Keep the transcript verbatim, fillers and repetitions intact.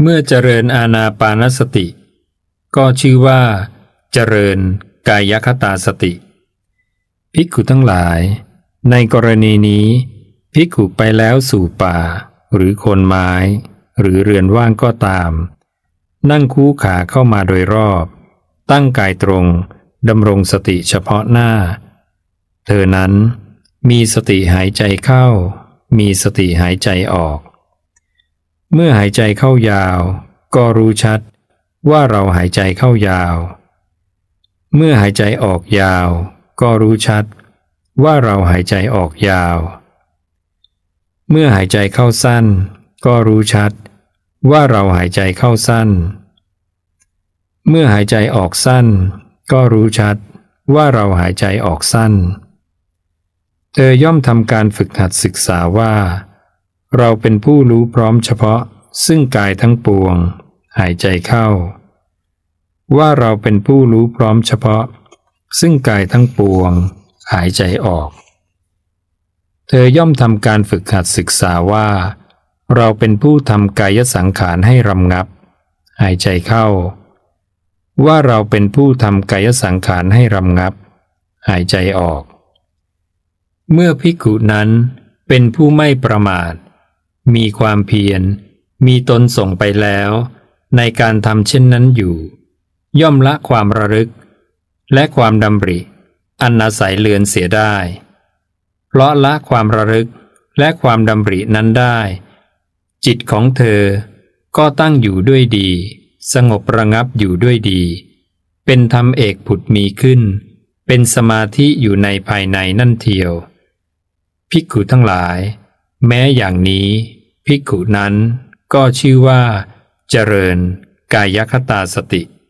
เมื่อเจริญอานาปานสติก็ชื่อว่าเจริญกายคตาสติภิกขุทั้งหลายในกรณีนี้ภิกขุไปแล้วสู่ป่าหรือโคนไม้หรือเรือนว่างก็ตามนั่งคู่ขาเข้ามาโดยรอบตั้งกายตรงดำรงสติเฉพาะหน้าเธอนั้นมีสติหายใจเข้ามีสติหายใจออกเมื่อหายใจเข้ายาวก็รู้ชัดว่าเราหายใจเข้ายาวเมื่อหายใจออกยาวก็รู้ชัดว่าเราหายใจออกยาวเมื่อหายใจเข้าสั้นก็รู้ชัดว่าเราหายใจเข้าสั้นเมื่อหายใจออกสั้นก็รู้ชัดว่าเราหายใจออกสั้นเธอย่อมทำการฝึกหัดศึกษาว่าเราเป็นผู้รู้พร้อมเฉพาะซึ่งกายทั้งปวงหายใจเข้าว่าเราเป็นผู้รู้พร้อมเฉพาะซึ่งกายทั้งปวงหายใจออกเธอย่อมทำการฝึกหัดศึกษาว่าเราเป็นผู้ทำกายสังขารให้รำงับหายใจเข้าว่าเราเป็นผู้ทำกายสังขารให้รำงับหายใจออกเมื่อภิกขุนั้นเป็นผู้ไม่ประมาทมีความเพียรมีตนส่งไปแล้วในการทำเช่นนั้นอยู่ย่อมละความระลึกและความดำริอันอาศัยเลือนเสียได้เพราะละความระลึกและความดำรินั้นได้จิตของเธอก็ตั้งอยู่ด้วยดีสงบระงับอยู่ด้วยดีเป็นธรรมเอกผุดมีขึ้นเป็นสมาธิอยู่ในภายในนั่นเทียวภิกขุทั้งหลายแม้อย่างนี้ภิกขุนั้นก็ชื่อว่าเจริญกายคตาสติ